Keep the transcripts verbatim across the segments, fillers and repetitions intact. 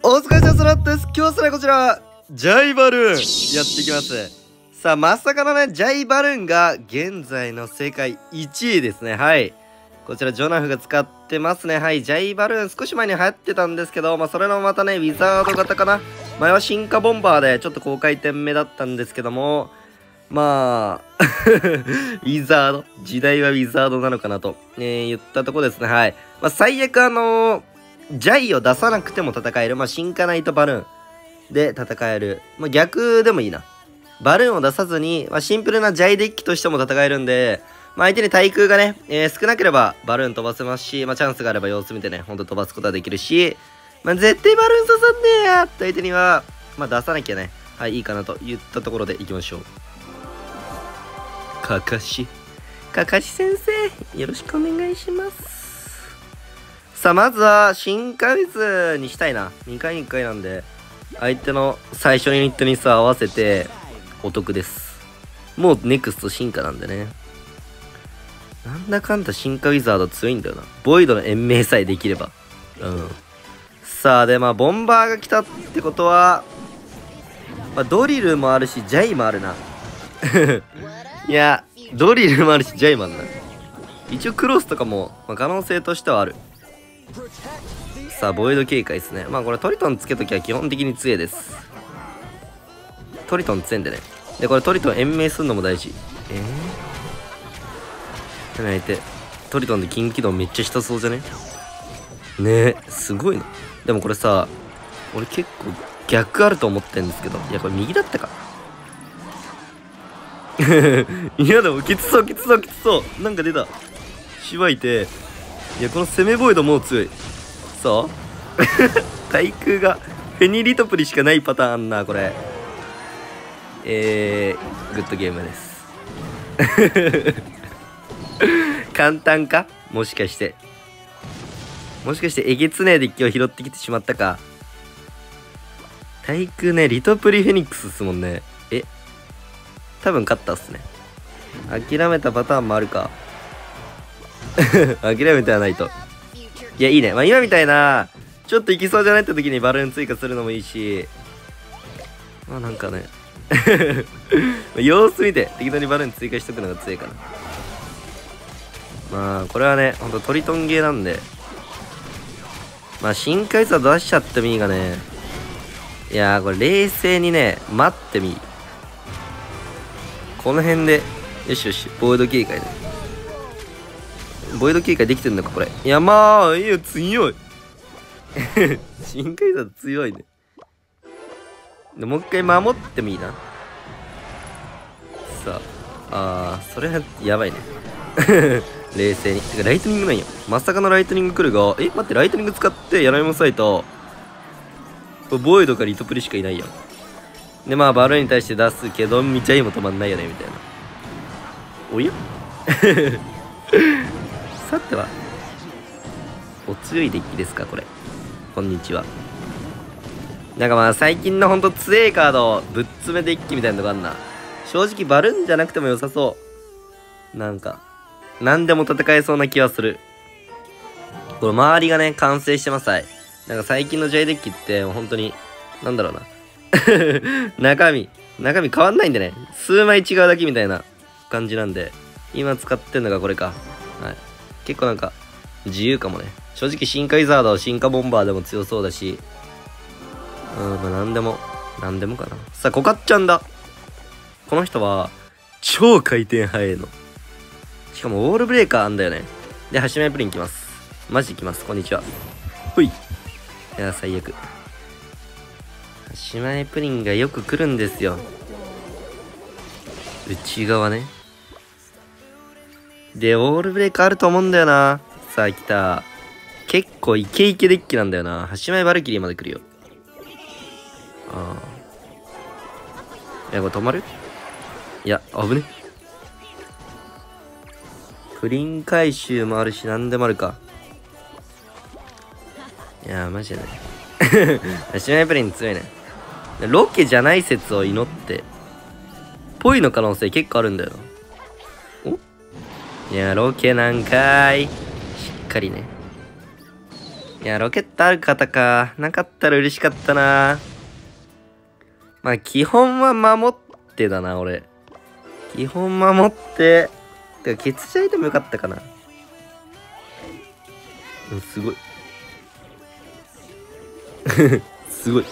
お疲れ様です。今日はそれこちら、ジャイバルーンやっていきます。さあ、まさかのね、ジャイバルーンが現在の世界いちいですね。はい。こちら、ジョナフが使ってますね。はい。ジャイバルーン少し前に流行ってたんですけど、まあ、それのまたね、ウィザード型かな。前は進化ボンバーでちょっと高回転目だったんですけども、まあ、ウィザード時代はウィザードなのかなと、えー、言ったとこですね。はい。まあ、最悪あのー、ジャイを出さなくても戦える。まあ、進化ナイトバルーンで戦える。まあ、逆でもいいな。バルーンを出さずに、まあ、シンプルなジャイデッキとしても戦えるんで、まあ、相手に対空がね、えー、少なければバルーン飛ばせますし、まあ、チャンスがあれば様子見てね、ほんと飛ばすことができるし、まあ、絶対バルーン刺さんねえやって相手には、まあ、出さなきゃね、はい、いいかなと言ったところでいきましょう。かかし。かかし先生、よろしくお願いします。さあ、まずは、新加率にしたいな。にかいにいっかいなんで、相手の最初のユニットにさ、合わせて、お得です。もう、ネクスト進化なんでね。なんだかんだ進化ウィザード強いんだよな。ボイドの延命さえできれば。うん。さあ、で、まあ、ボンバーが来たってことは、まあ、ドリルもあるし、ジャイもあるな。いや、ドリルもあるし、ジャイもあるな。一応、クロスとかも、まあ、可能性としてはある。さあ、ボイド警戒ですね。まあこれトリトンつけときは基本的に強いです。トリトン強いんでね。で、これトリトン延命するのも大事。えー、相手トリトンで近畿道めっちゃ下そうじゃね。ねえ、すごいな。でもこれさ、俺結構逆あると思ってんですけど。いや、これ右だったか。いや、でもきつそうきつそうきつそう。なんか出た。しばいて。いや、この攻めボイドもう強い。そう対空がフェニリトプリしかないパターンあんな、これ。えー、グッドゲームです。簡単かもしかして。もしかしてえげつねえデッキを拾ってきてしまったか。対空ね、リトプリフェニックスっすもんね。え多分勝ったっすね。諦めたパターンもあるか。諦めてはないと。いや、いいね。まあ、今みたいな、ちょっといきそうじゃないって時にバルーン追加するのもいいし、まあなんかね、様子見て適当にバルーン追加しとくのが強いかな。まあ、これはね、ほんとトリトンゲーなんで、まあ、深海差出しちゃってもいいがね、いやー、これ冷静にね、待ってみ。この辺で、よしよし、ボイド警戒ね。ボイド警戒できてんのかこれ。いや、まあいいよ、強い。深海差強いね。でもう一回守ってもいいな。さあ、あー、それはやばいね。冷静に。てかライトニングなんよ。まさかのライトニング来るが、え待って、ライトニング使ってやられもサイト、ボイドかリトプリしかいないやん。で、まあバルーンに対して出すけど、みちゃいも止まんないよねみたいな。おやさては、お強いデッキですかこれ。こんにちは。なんかまあ最近のほんと強いカードぶっ詰めデッキみたいなのがあんな。正直バルーンじゃなくても良さそう。なんか何でも戦えそうな気はする。これ周りがね完成してます。はい。なんか最近の J デッキって本当になんだろうな。中身中身変わんないんでね、数枚違うだけみたいな感じなんで、今使ってんのがこれか。はい。結構なんか自由かもね。正直進化ウィザード、進化ボンバーでも強そうだし、うん、まあ何でも何でもかな。さあコカッちゃんだ。この人は超回転速いの。しかもウォールブレーカーあんだよね。でハシマイプリン来ます。マジ来ます。こんにちは。ほい。いや最悪。ハシマイプリンがよく来るんですよ。内側ね。でウォールブレーカーあると思うんだよな。さあ来た。結構イケイケデッキなんだよな。ハシマイバルキリーまで来るよ。ああ。いやこれ止まる？いや危ね。プリン回収もあるし何でもあるか。いやマジでね。ハシマイプリン強いね。ロケじゃない説を祈ってぽいの可能性結構あるんだよな。おいやロケなんかーい。しっかりね。いや、ロケットある方か。なかったら嬉しかったな。まあ、基本は守ってだな、俺。基本守って。てか、欠場いてもよかったかな。うん、すごい。すごい。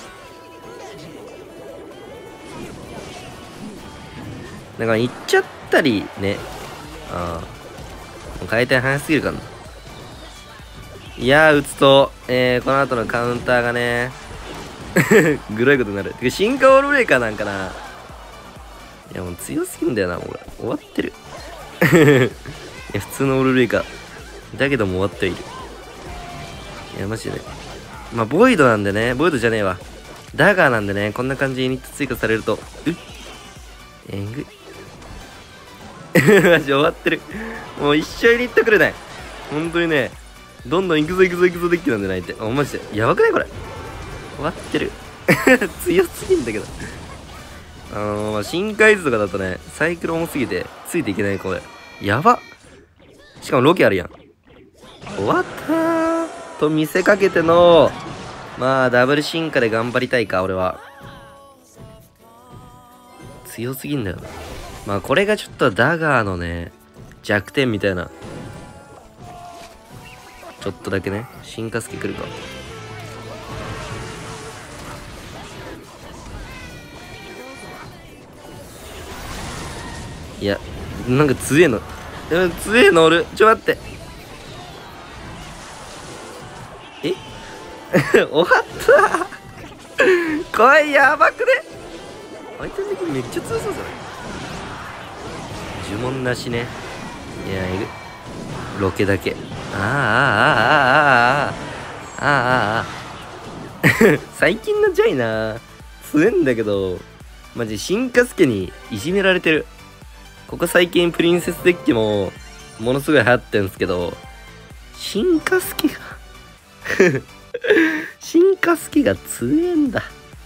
だから行っちゃったりね。ああ。もう回転早すぎるかな。いやー、打つと、えー、この後のカウンターがね、グロいことになる。てか、進化オールブレーカーなんかな。いや、もう強すぎんだよな、もう俺。終わってる。いや、普通のオールブレーカー。だけども終わってはいる。いや、マジでね。まあ、ボイドなんでね、ボイドじゃねえわ。ダガーなんでね、こんな感じにユニット追加されると、うっえんぐい。マジ終わってる。もう一生ユニットくれない。本当にね、どんどん行くぞ行くぞ行くぞデッキなんでないって。あ、マジで。やばくないこれ。終わってる。強すぎんだけど。あのー、まあ、深海図とかだとね、サイクル重すぎて、ついていけないこれ。やば。しかもロケあるやん。終わったー。と見せかけての、まあ、ダブル進化で頑張りたいか、俺は。強すぎんだよな。まあ、これがちょっとダガーのね、弱点みたいな。ちょっとだけね、進化スキ来るか。いや、なんか強えの。強えのおる。ちょ、待って。え終わったこれやばくね。相手的にめっちゃ強そうじゃない。呪文なしね。いや、えぐ。ロケだけ。ああ、ああ、ああ、ああ、ああ、ああ、ああ。最近のジャイな、強えんだけど、マジ進化スケにいじめられてる。ここ最近プリンセスデッキも、ものすごい流行ってんすけど、進化スケが、進化スケが強えんだ。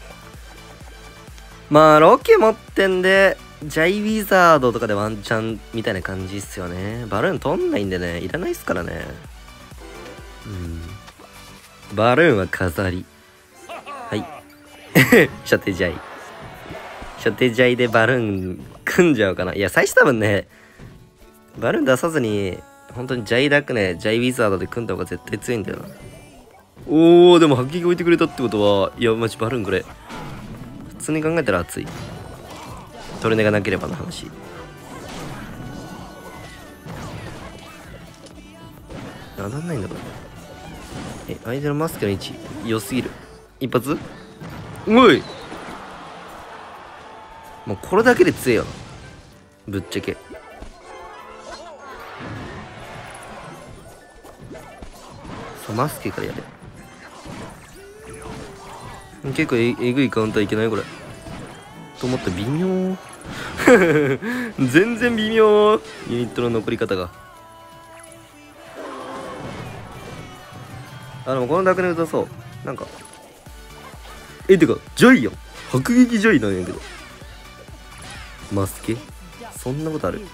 まあ、ロケ持ってんで、ジャイウィザードとかでワンチャンみたいな感じっすよね。バルーン取んないんでね、いらないっすからね。うん。バルーンは飾り。はい。初手ジャイ。初手ジャイでバルーン組んじゃうかな。いや、最初多分ね、バルーン出さずに、本当にジャイダックね、ジャイウィザードで組んだ方が絶対強いんだよな。おー、でも発撃置いてくれたってことは、いや、マジバルーンこれ。普通に考えたら熱い。トルネがなければの話。当たんないんだこれ。え、相手のマスクの位置良すぎる。一発おい、もうこれだけで強えよな、ぶっちゃけ。さあマスケからやれ。結構 え, えぐいカウンターいけないこれと思った微妙。全然微妙。ユニットの残り方が。あ、でもこのダクネ打たそう。なんかえ、てかジョイやん。迫撃ジョイなんやけど。マスケそんなことある？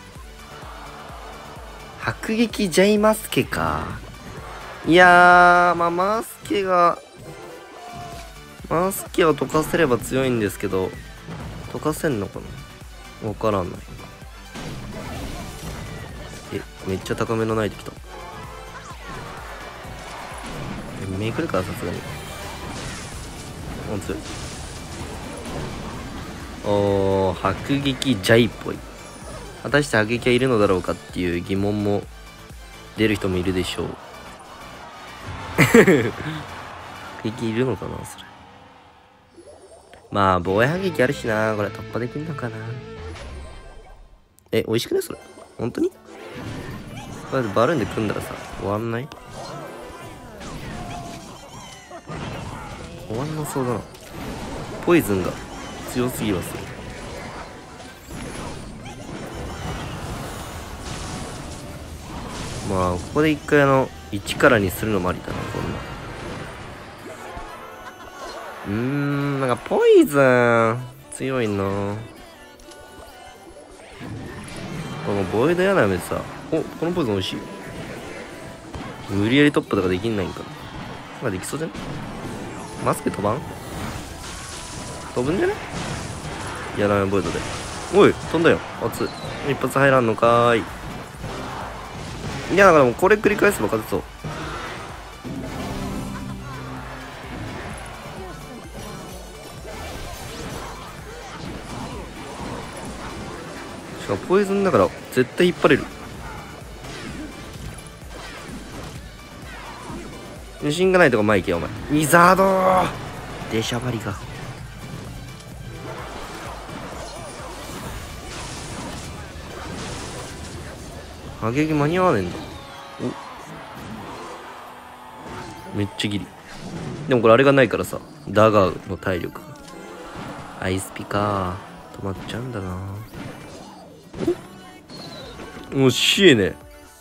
迫撃ジャイマスケか。いやー、まあマスケがマスケを溶かせれば強いんですけど、溶かせんのかな、わからんない。え、めっちゃ高めのナイト来た。え、めくるかさすがに。あ、強い。おー、迫撃ジャイっぽい。果たして迫撃はいるのだろうかっていう疑問も出る人もいるでしょう。迫撃いるのかなそれ。まあ防衛迫撃あるしな、これ突破できんのかな。え、美味しくねそれ。本当にこれでバルーンで組んだらさ終わんない？終わんなそうだな。ポイズンが強すぎはする。まあここで一回あのいちからにするのもありだな。こんなうーん、なんかポイズン強いな。このボイドやなめてさ、お、このポイズン美味しい。無理やりトップとかできんないんかな。 まあできそうじゃね？マスク飛ばん？飛ぶんじゃね？やらないボイドで。おい飛んだよ。熱い。一発入らんのかーい。いやだからもうこれ繰り返せば勝てそう。しかもポイズンだから絶対引っ張れる。自信がないとか前行けよお前。ウィザードー出しゃばりが。上げ間に合わねえんだ。おめっちゃギリ。でもこれあれがないからさ、ダガーの体力アイスピかー止まっちゃうんだな。おもうしえね。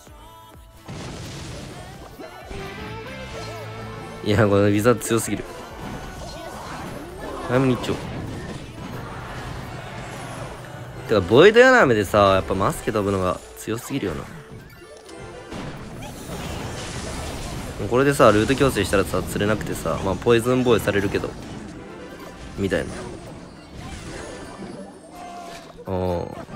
いやこれウィザード強すぎる。早めに一丁。てかボイドヤナメでさ、やっぱマスケ飛ぶのが強すぎるよな。これでさルート強制したらさ釣れなくてさ、まあポイズンボーイされるけどみたいな。ああ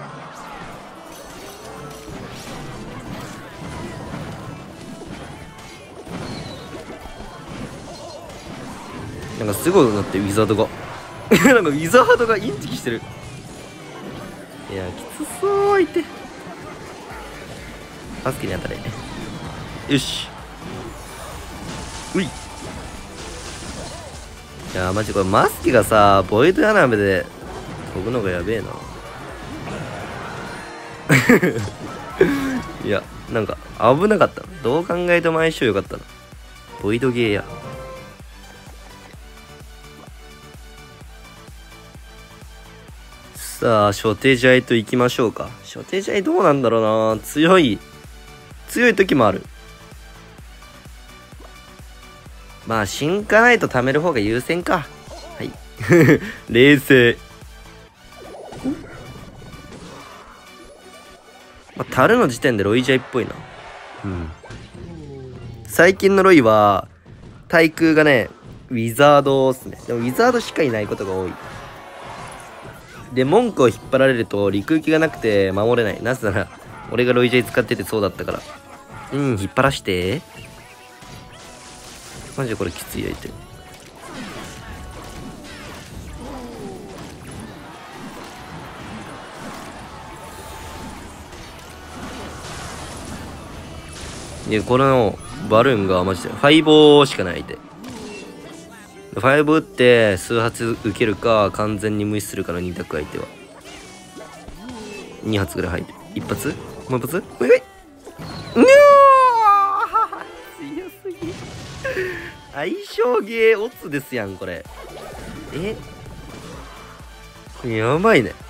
なんかすごいなってウィザードがなんかウィザードがインチキしてる。いやきつそう。いてバスケに当たれ。よしうい。いやマジこれマスケがさボイドヤナメで飛ぶのがやべえな。いやなんか危なかったな。どう考えても相性良かったな。ボイドゲーや。さあ初手試合といきましょうか。初手試合どうなんだろうな。強い強い時もある。まあ進化ないと貯める方が優先か。はい冷静。まあ、樽の時点でロイジャイっぽいな。うん最近のロイは対空がねウィザードっすね。でもウィザードしかいないことが多い。で文句を引っ張られると陸行きがなくて守れない。なぜなら俺がロイジャイ使っててそうだったから。うん引っ張らしてマジでこれきつい相手。でこのバルーンがマジでファイボーしかない相手。ファイブ打って数発受けるか完全に無視するかのに択。相手はに発ぐらい入る。一発もう一発ういいにょー強すぎ。相性ゲーオツですやんこれ。えやばいね。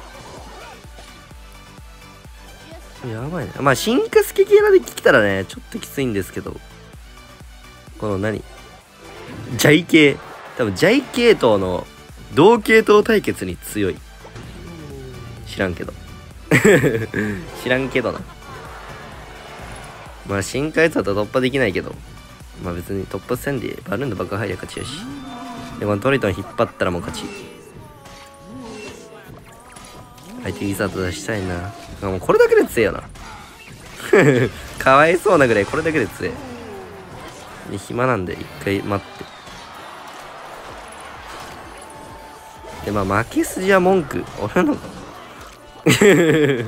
やばいね。まあ進化スケ系なで来たらねちょっときついんですけど、この何ジャイ系多分ジャイ系統の同系統対決に強い。知らんけど知らんけどな。まあ進化やつだと突破できないけど、まあ別に突破せんでバルーンの爆破入りゃ勝ちやし。でこのトリトン引っ張ったらもう勝ち。相手ウィザード出したいな。もうこれだけで強えよなかわいそうなぐらいこれだけで強え。で暇なんで一回待って。でまあ負け筋は文句俺のあれ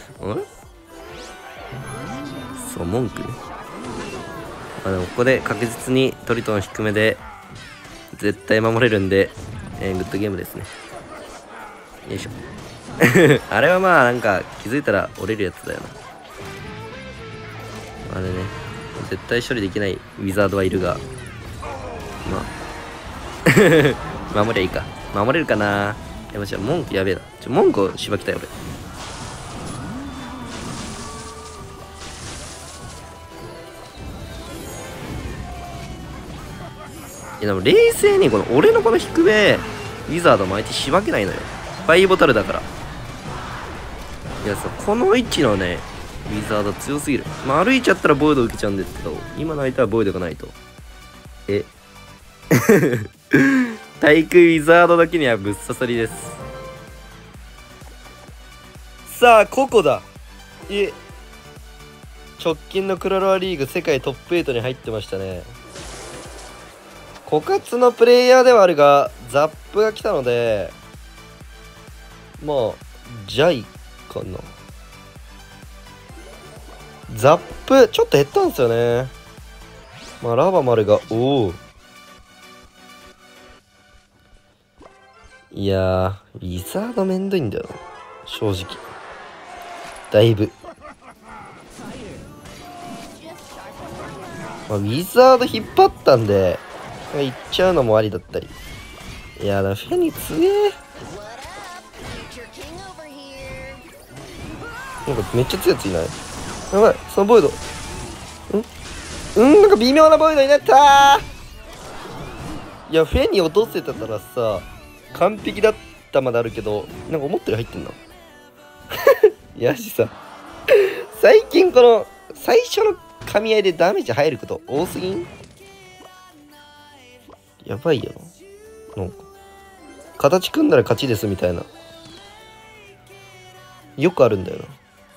そう文句ね。まあでもここで確実にトリトン低めで絶対守れるんで、えー、グッドゲームですね。よいしょあれはまあなんか気づいたら折れるやつだよな。あれね絶対処理できないウィザードはいるが、まあ守りゃいいか。守れるかな。でもじゃあ文句やべえな。ちょ文句をしばきたい俺。いやでも冷静にこの俺のこの低めウィザードも相手しばけないのよ。ファイボタルだから。いやさこの位置のねウィザード強すぎる。まあ歩いちゃったらボイド受けちゃうんですけど、今の相手はボイドがないと。え対空ウィザードだけにはぶっ刺さりです。さあココだ。え直近のクラロワリーグ世界トップエイトに入ってましたね。枯渇のプレイヤーではあるがザップが来たので、まあジャイかな。ザップちょっと減ったんですよね。まあラバマルがおお、いやーウィザードめんどいんだよな正直だいぶ。まあ、ウィザード引っ張ったんで行っちゃうのもありだったり。いやだフェニ強え。なんかめっちゃ強いやついない？やばい、そのボイドんうんなんか微妙なボイドになったー。いやフェニ落とせてたらさ完璧だったまであるけど、なんか思ったより入ってんな。いやしさ最近この最初の噛み合いでダメージ入ること多すぎん？やばいよな。なんか形組んだら勝ちですみたいなよくあるんだよな。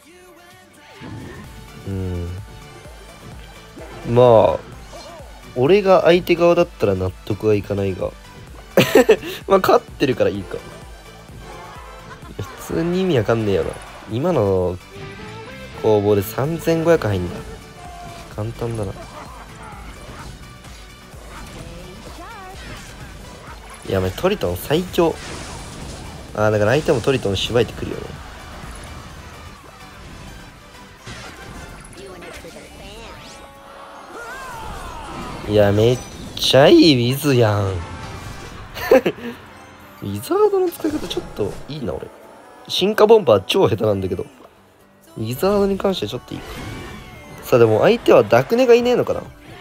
うんまあ俺が相手側だったら納得はいかないがまあ勝ってるからいいか。普通に意味わかんねえよな。今の攻防でさんぜんごひゃく入んだ。簡単だな。いやお前トリトン最強。ああだから相手もトリトンしばいてくるよね。いやめっちゃいいウィズやん。ウィザードの使い方ちょっといいな俺。進化ボンバー超下手なんだけどウィザードに関してはちょっといいか。さあでも相手はダクネがいねえのかな。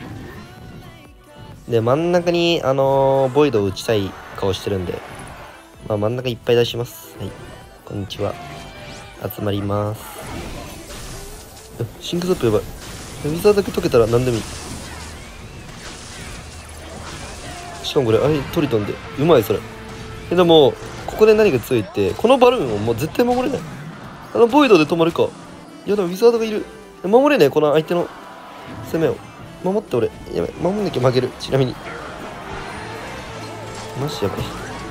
で真ん中にあのー、ボイドを打ちたい顔してるんで、まあ真ん中いっぱい出します。はいこんにちは集まります。シンクザップやばい。ウィザードだけ解けたら何でもいい。しかもこれあれトリトンでうまいそれ。えでもここで何が強いってこのバルーンをもう絶対守れない。あのボイドで止まるか。いやでもウィザードがいる。守れねえこの相手の攻めを。守って俺やばい守んなきゃ負ける。ちなみにマジやばい。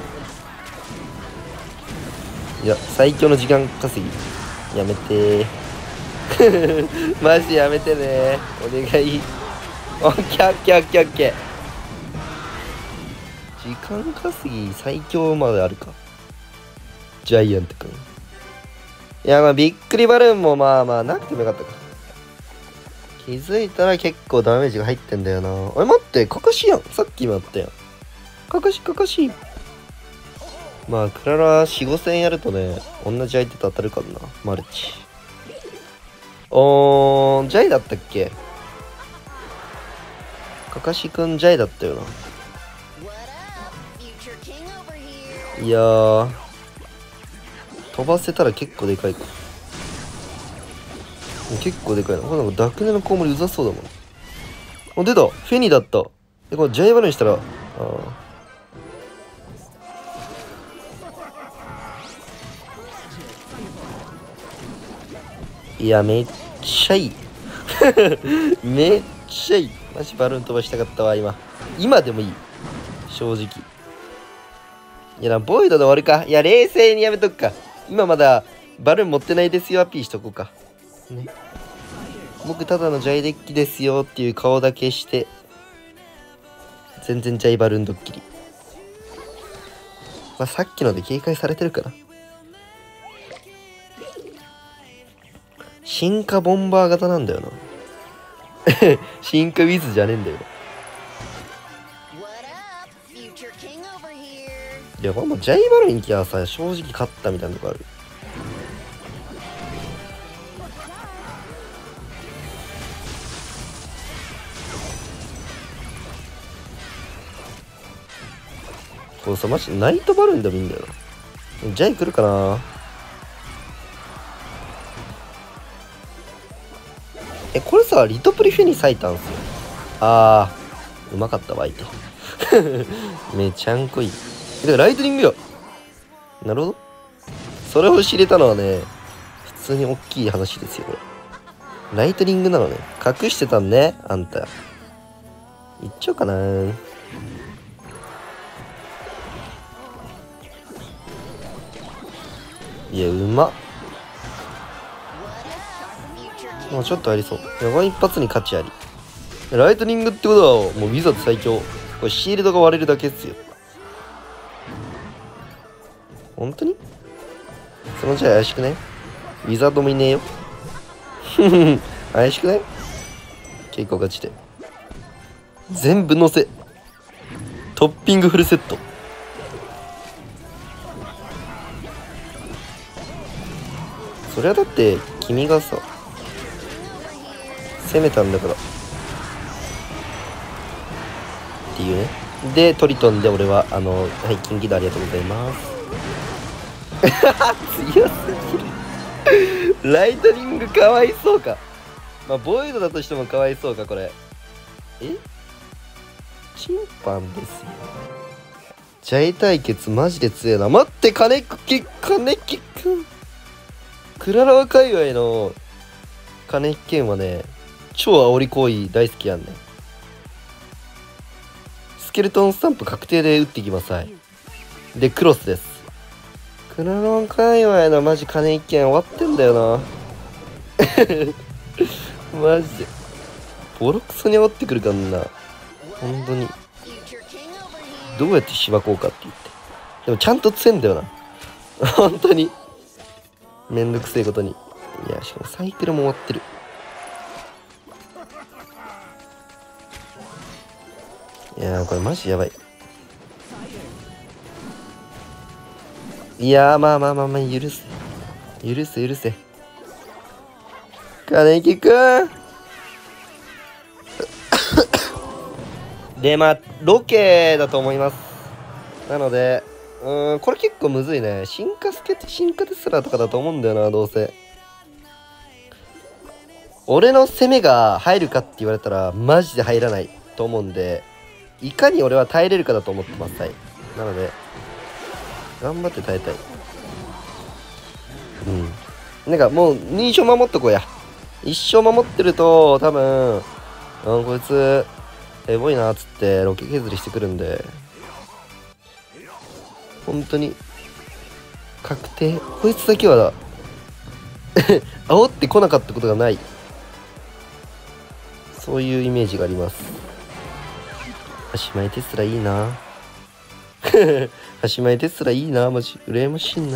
いや最強の時間稼ぎやめてーマジやめてねお願い。オッケーオッケーオッケーオッケー。時間稼ぎ最強まであるかジャイアント君。いやまあびっくりバルーンもまあまあなくてもよかったか。気づいたら結構ダメージが入ってんだよな。おい待ってカカシやん。さっきもあったやんカカシカカシ。まあクララよん、ごせんやるとね同じ相手と当たるからなマルチ。おージャイだったっけ。カカシくんジャイだったよな。いやー飛ばせたら結構でかいか。結構でかいな。これなんかダクネのコウモリうざそうだもん。あ出たフェニだった。えこれジャイバルにしたらあいやめっちゃいいめっちゃいい。マジバルーン飛ばしたかったわ今。今でもいい正直。いやなボイドで終わるか。いや冷静にやめとくか。今まだバルーン持ってないですよアピーしとこうかね。僕ただのジャイデッキですよっていう顔だけして全然ジャイバルーンドッキリ。まあさっきので警戒されてるかな。進化ボンバー型なんだよな進化ウィズじゃねえんだよ。いやこれもジャイバルーンに来はさ正直勝ったみたいなとこある。これさマジナイトバルーンでもいいんだよな。ジャイ来るかな。えこれさリトプリフェに咲いたんすよ。あーうまかったわ相手めちゃんこいい。だからライトニングよ。なるほど。それを知れたのはね、普通に大きい話ですよ、これ。ライトニングなのね。隠してたんね、あんた。いっちゃおうかな。いや、うまっ。もうちょっとありそう。横一発に価値あり。ライトニングってことは、もうウィザード最強。これシールドが割れるだけっすよ。本当にそのじゃ怪しくね。ウィザードもいねえよ。怪しくない結構ガチで。全部乗せ。トッピングフルセット。それはだって君がさ攻めたんだからっていうね。でトリトンで俺はあのはい金ギドありがとうございます。強すぎる。ライトニングかわいそうか。まあボイドだとしてもかわいそうか。これえチンパンですよ。ジャイ対決マジで強いな。待って金木金木くんクララワ界隈の金木剣はね超煽り行為大好きやんね。スケルトンスタンプ確定で打っていきます。はいでクロスです。クララワ界隈のマジ金木剣終わってんだよな。マジでボロクソに煽ってくるからな。本当にどうやってしばこうかって言って。でもちゃんと強いんだよな。本当にめんどくせえことに。いやしかもサイクルも終わってる。いやーこれマジやばい。いやーまあまあまあまあ許せ許せ許せ金木くん。でまあロケだと思います。なのでうーんこれ結構むずいね。進化スケって進化テスラーとかだと思うんだよな。どうせ俺の攻めが入るかって言われたらマジで入らないと思うんで、いかに俺は耐えれるかだと思ってます。はいなので頑張って耐えたい。うんなんかもう認証守っとこうや。一生守ってると多分うんこいつエボいなっつってロケ削りしてくるんで本当に確定。こいつだけは煽ってこなかったことがない。そういうイメージがあります。端前テスラいいな。端前テスラいいな。マジ羨ましいな。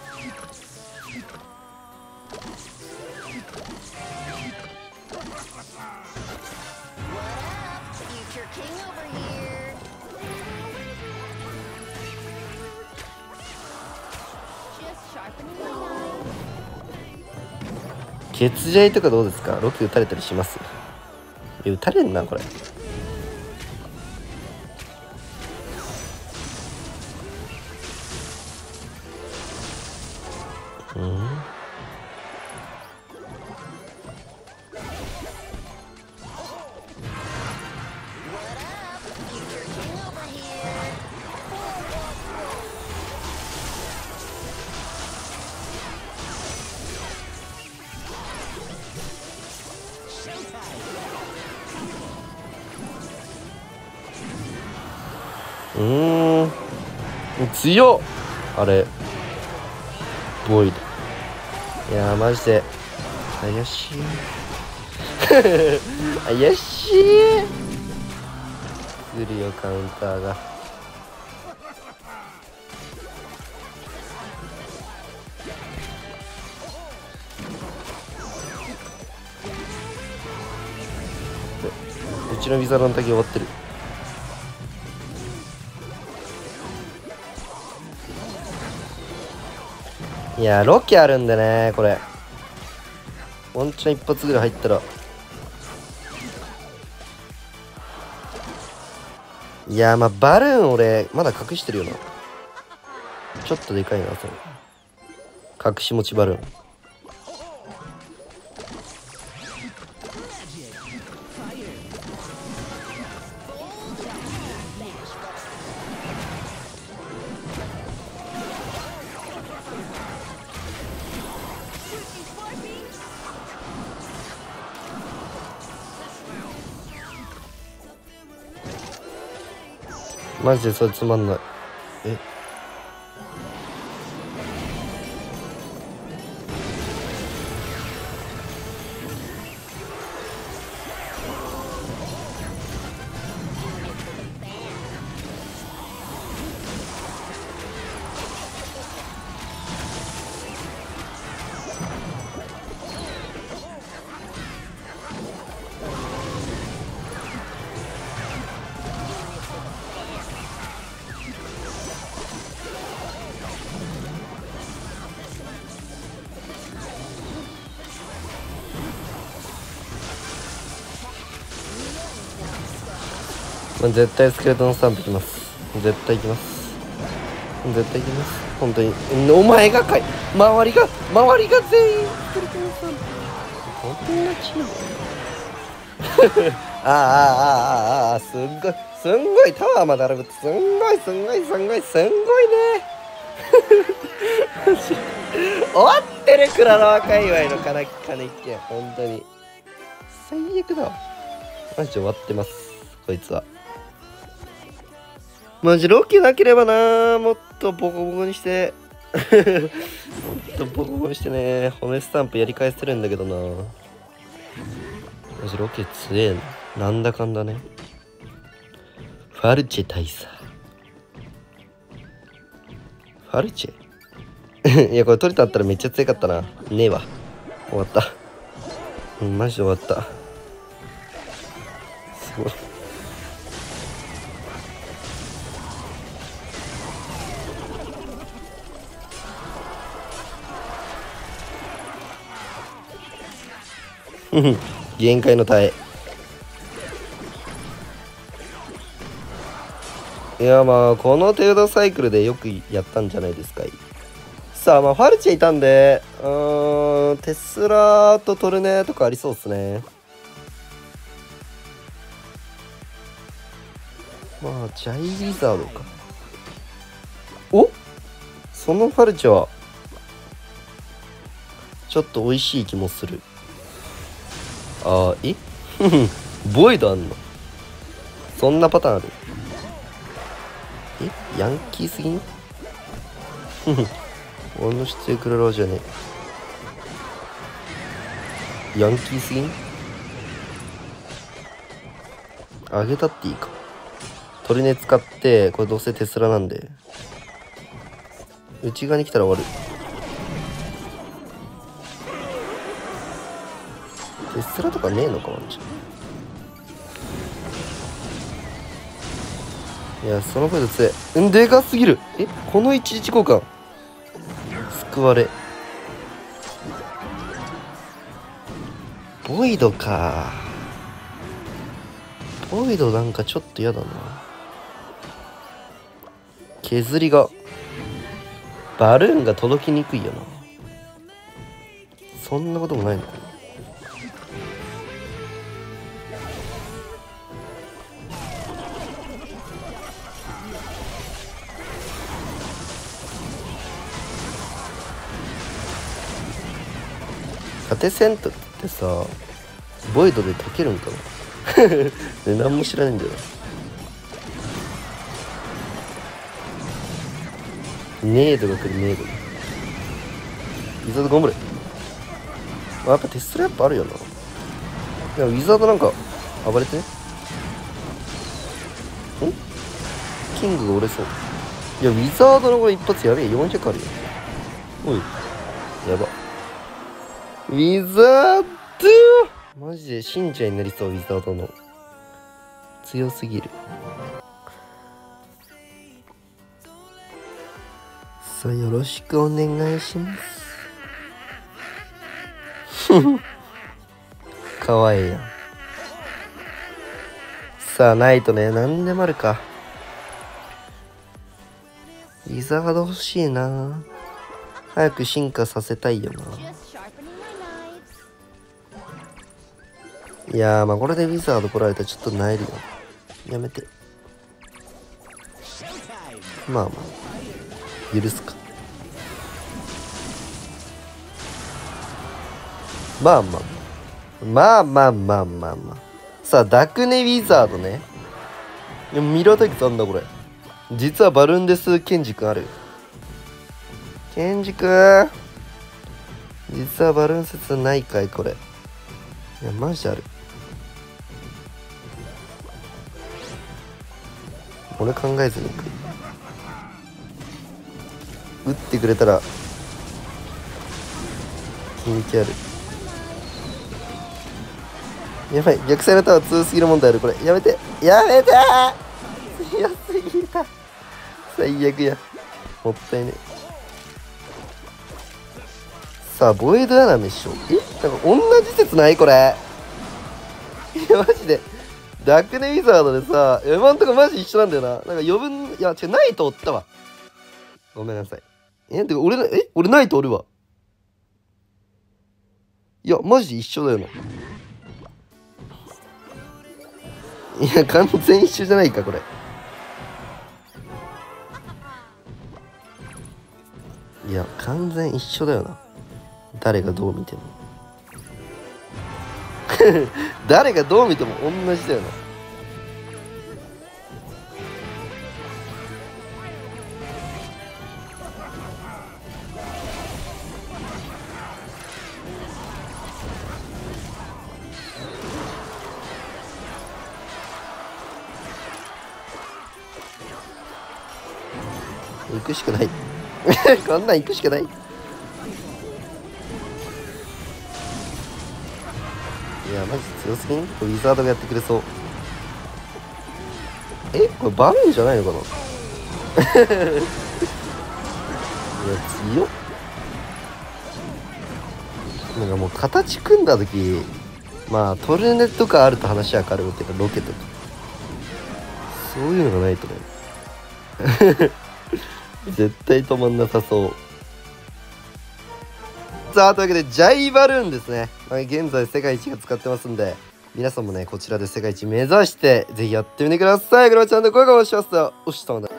血ジャイとかどうですか。ロケ打たれたりします。いや打たれんなこれ。うんうーん強っあれボイド。いやーマジで怪しい。怪しい。来るよカウンターが。うちのビザラの滝終わってる。いやロケあるんでねこれワンチャン一発ぐらい入ったら。いやまあバルーン俺まだ隠してるよな。ちょっとでかいなそれ隠し持ちバルーン。 マジでそれつまんない。え絶対スケルトンスタンプきます。絶対行きます。絶対行きます。本当に。お前がかい。周りが、周りが全員スケルトンスタンプ。こんなチーム。ああああああすんごい、すんごいタワーまで歩く。すんごい、すんごい、すんごい、すんごいね。終わってるクラロワ界隈の金金一件。本当に。最悪だわ。マジで終わってます。こいつは。マジロケなければな。もっとボコボコにしてもっとボコボコにしてね、骨スタンプやり返せるんだけどな。マジロケ強えな。なんだかんだね。ファルチェ大佐。ファルチェいやこれ取れたったらめっちゃ強かったな。ねえわ。終わった。うん、マジで終わった。すごい。限界の耐え。いやまあこの程度サイクルでよくやったんじゃないですか。さあまあファルチェいたんで、うーんテスラとトルネとかありそうっすね。まあジャイリザードか。おそのファルチェはちょっと美味しい気もする。あーえボイドあんの？そんなパターンある？えヤンキーすぎん俺の出演クラロワじゃねえ。ヤンキーすぎん？あげたっていいか。トリネ使ってこれどうせテスラなんで内側に来たら終わる。テスラとかねえのかワンちゃん。いやその声で強い。んでかすぎる。えこの一時交換救われ。ボイドか。ボイドなんかちょっと嫌だな。削りがバルーンが届きにくいよな。そんなこともないのかな。縦セントってさボイドで解けるんかなね、何も知らないんだよ。ネードが来る。ネードウィザード頑張れ。あ、やっぱテスラやっぱあるよな。いやウィザードなんか暴れてね。んキングが折れそう。いやウィザードのこれ一発やべえ。よんひゃくあるよ。おいやば。ウィザードマジで信者になりそう。ウィザードの強すぎる。さあよろしくお願いしますかわいいやん。さあないとね何でもあるか。ウィザード欲しいな。早く進化させたいよな。いやーまあこれでウィザード来られたらちょっと萎えるよ。やめて。まあまあ許すか。まあまあまあまあまあまあまあ。さあダクネウィザードね。でもミラー対決あんだこれ。 実はバルーンです。ケンジくんある？ケンジくん実はバルーン説ないかいこれ。いやマジである。俺考えずにいく。打ってくれたら人気ある。やばい、逆サイのタワー強すぎる問題ある。これやめてやめてー、強すぎた。最悪や、もったいね。さあボイドアナメッション、えなんか同じ説ないこれ。いやマジでダークネウィザードでさ、今んとこマジ一緒なんだよな。なんか余分、いや違う、ナイトおったわ。ごめんなさい。えてか俺え俺ナイトおるわ。いやマジで一緒だよな。いや完全一緒じゃないかこれ。いや完全一緒だよな、誰がどう見ても。誰がどう見ても同じだよな。行くしかない。こんなん行くしかない。いやマジ強すぎん？これウィザードがやってくれそう。えこれバルーンじゃないのかな。いや強っ。なんかもう形組んだ時、まあトルネとかあると話は変わるけど、ロケとかそういうのがないとね。絶対止まんなさそう。さあというわけでジャイバルーンですね、まあ、現在世界一が使ってますんで、皆さんもねこちらで世界一目指してぜひやってみてください。これはちゃんと声が押しますと押したので